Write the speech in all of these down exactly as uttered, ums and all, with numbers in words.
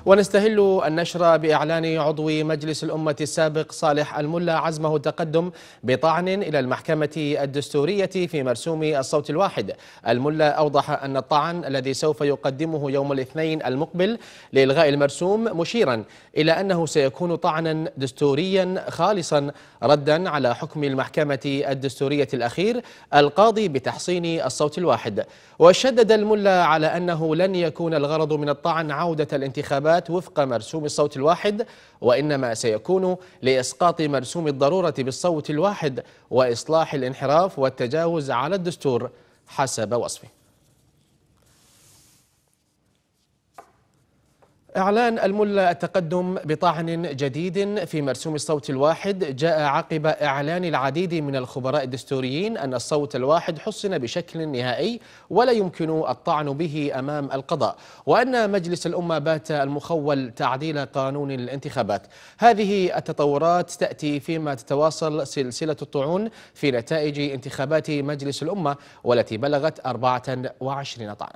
ونستهل النشر بإعلان عضو مجلس الأمة السابق صالح الملا عزمه التقدم بطعن إلى المحكمة الدستورية في مرسوم الصوت الواحد. الملا أوضح أن الطعن الذي سوف يقدمه يوم الاثنين المقبل لإلغاء المرسوم مشيرا إلى أنه سيكون طعنا دستوريا خالصا ردا على حكم المحكمة الدستورية الأخير القاضي بتحصين الصوت الواحد. وشدد الملا على أنه لن يكون الغرض من الطعن عودة الانتخابات وفق مرسوم الصوت الواحد، وإنما سيكون لإسقاط مرسوم الضرورة بالصوت الواحد وإصلاح الانحراف والتجاوز على الدستور حسب وصفه. إعلان الملا التقدم بطعن جديد في مرسوم الصوت الواحد جاء عقب إعلان العديد من الخبراء الدستوريين أن الصوت الواحد حصن بشكل نهائي ولا يمكن الطعن به أمام القضاء، وأن مجلس الأمة بات المخول تعديل قانون الانتخابات. هذه التطورات تأتي فيما تتواصل سلسلة الطعون في نتائج انتخابات مجلس الأمة والتي بلغت أربعة وعشرين طعنا.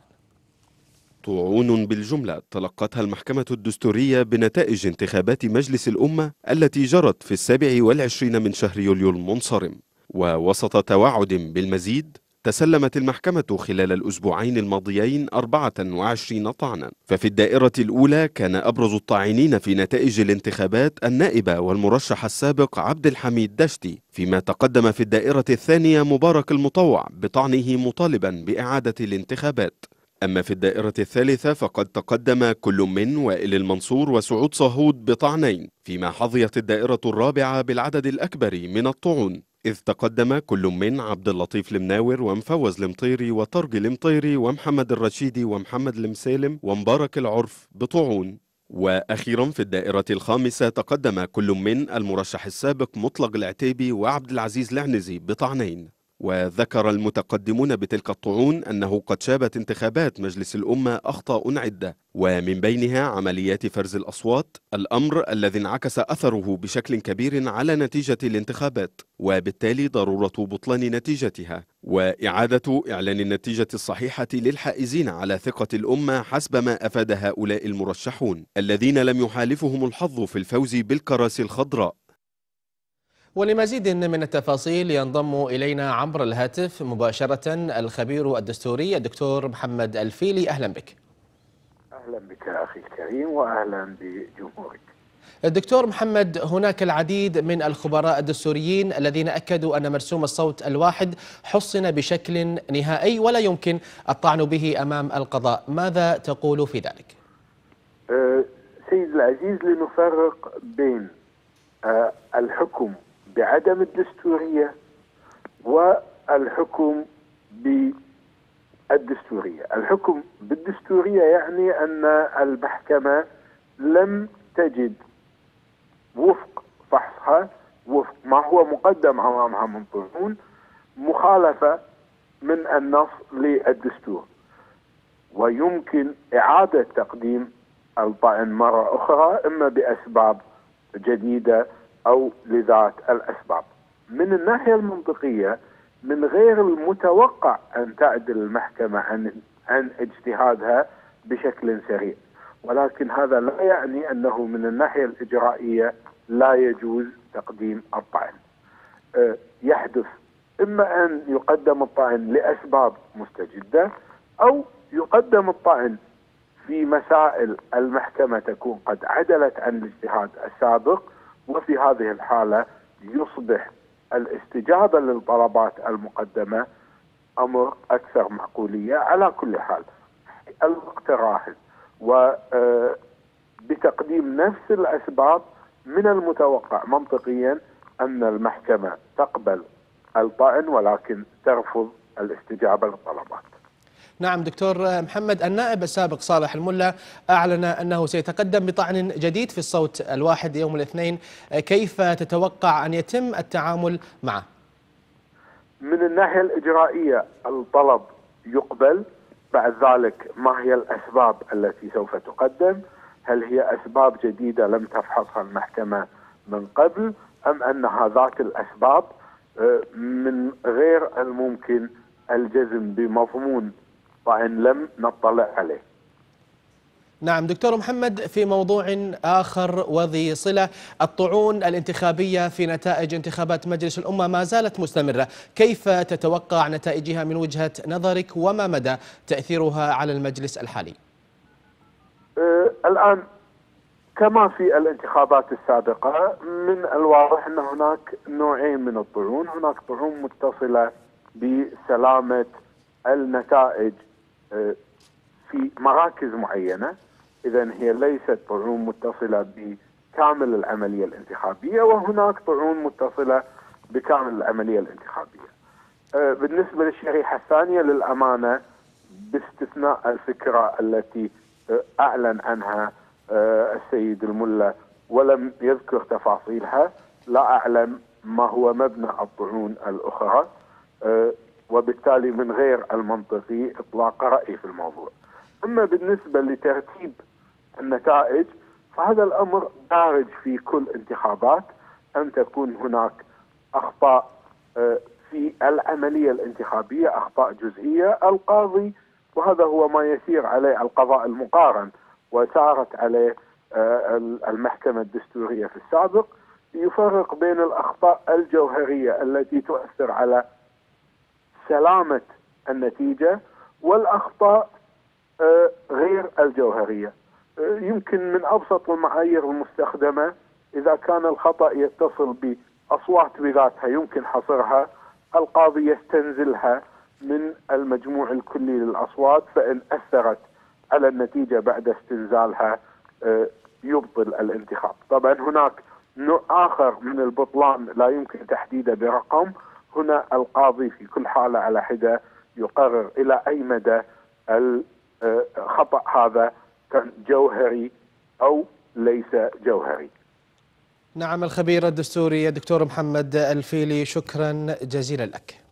طعون بالجملة تلقتها المحكمة الدستورية بنتائج انتخابات مجلس الأمة التي جرت في السابع والعشرين من شهر يوليو المنصرم. ووسط توعد بالمزيد تسلمت المحكمة خلال الأسبوعين الماضيين أربعة وعشرين طعنا. ففي الدائرة الأولى كان أبرز الطاعنين في نتائج الانتخابات النائب والمرشح السابق عبد الحميد دشتي، فيما تقدم في الدائرة الثانية مبارك المطوع بطعنه مطالبا بإعادة الانتخابات. أما في الدائرة الثالثة فقد تقدم كل من وائل المنصور وسعود صهود بطعنين، فيما حظيت الدائرة الرابعة بالعدد الأكبر من الطعون، إذ تقدم كل من عبد اللطيف المناور ومفوز المطيري وطرق المطيري ومحمد الرشيدي ومحمد المسالم ومبارك العرف بطعون. وأخيرا في الدائرة الخامسة تقدم كل من المرشح السابق مطلق العتيبي وعبد العزيز العنزي بطعنين. وذكر المتقدمون بتلك الطعون أنه قد شابت انتخابات مجلس الأمة أخطاء عدة، ومن بينها عمليات فرز الأصوات، الأمر الذي انعكس أثره بشكل كبير على نتيجة الانتخابات وبالتالي ضرورة بطلان نتيجتها، وإعادة إعلان النتيجة الصحيحة للحائزين على ثقة الأمة حسب ما أفاد هؤلاء المرشحون الذين لم يحالفهم الحظ في الفوز بالكراسي الخضراء. ولمزيد من التفاصيل ينضم إلينا عبر الهاتف مباشرة الخبير الدستوري الدكتور محمد الفيلي. أهلا بك. أهلا بك أخي الكريم وأهلا بجمهورك. الدكتور محمد، هناك العديد من الخبراء الدستوريين الذين أكدوا أن مرسوم الصوت الواحد حصن بشكل نهائي ولا يمكن الطعن به أمام القضاء، ماذا تقول في ذلك؟ أه سيد العزيز، لنفرق بين أه الحكم بعدم الدستورية والحكم بالدستورية. الحكم بالدستورية يعني أن المحكمة لم تجد وفق فحصها، وفق ما هو مقدم أمامها من طعون، مخالفة من النص للدستور، ويمكن إعادة تقديم الطعن مرة أخرى إما بأسباب جديدة أو لذات الأسباب. من الناحية المنطقية من غير المتوقع أن تعدل المحكمة عن عن اجتهادها بشكل سريع، ولكن هذا لا يعني أنه من الناحية الإجرائية لا يجوز تقديم الطعن. أه يحدث إما أن يقدم الطعن لأسباب مستجدة أو يقدم الطعن في مسائل المحكمة تكون قد عدلت عن الاجتهاد السابق، وفي هذه الحالة يصبح الاستجابة للطلبات المقدمة أمر أكثر معقولية. على كل حال الوقت راهن، وبتقديم نفس الأسباب من المتوقع منطقيا أن المحكمة تقبل الطعن ولكن ترفض الاستجابة للطلبات. نعم دكتور محمد، النائب السابق صالح الملا أعلن أنه سيتقدم بطعن جديد في الصوت الواحد يوم الاثنين، كيف تتوقع أن يتم التعامل معه؟ من الناحية الإجرائية الطلب يقبل، بعد ذلك ما هي الأسباب التي سوف تقدم؟ هل هي أسباب جديدة لم تفحصها المحكمة من قبل أم أنها ذات الأسباب؟ من غير الممكن الجزم بمضمون طعن لم نطلع عليه. نعم دكتور محمد، في موضوع آخر وذي صلة، الطعون الانتخابية في نتائج انتخابات مجلس الأمة ما زالت مستمرة، كيف تتوقع نتائجها من وجهة نظرك وما مدى تأثيرها على المجلس الحالي؟ أه الآن كما في الانتخابات السابقة، من الواضح أن هناك نوعين من الطعون. هناك طعون متصلة بسلامة النتائج أه في مراكز معينة، إذن هي ليست طعون متصلة بكامل العملية الانتخابية، وهناك طعون متصلة بكامل العملية الانتخابية. أه بالنسبة للشريحة الثانية للأمانة، باستثناء الفكرة التي أعلن عنها السيد الملا ولم يذكر تفاصيلها، لا أعلم ما هو مبنى الطعون الأخرى، وبالتالي من غير المنطقي إطلاق رأي في الموضوع. أما بالنسبة لترتيب النتائج فهذا الأمر دارج في كل انتخابات، أن تكون هناك أخطاء في العملية الانتخابية، أخطاء جزئية. القاضي، وهذا هو ما يسير عليه القضاء المقارن وسارت عليه المحكمة الدستورية في السابق، يفرق بين الأخطاء الجوهرية التي تؤثر على سلامة النتيجة والأخطاء غير الجوهرية. يمكن من أبسط المعايير المستخدمة، إذا كان الخطأ يتصل بأصوات بذاتها يمكن حصرها، القاضي يستنزلها من المجموع الكلي للأصوات، فإن أثرت على النتيجة بعد استنزالها يبطل الانتخاب. طبعا هناك نوع آخر من البطلان لا يمكن تحديده برقم، هنا القاضي في كل حالة على حدة يقرر إلى أي مدى الخطأ هذا كان جوهري أو ليس جوهري. نعم، الخبير الدستوري الدكتور محمد الفيلي، شكرا جزيلا لك.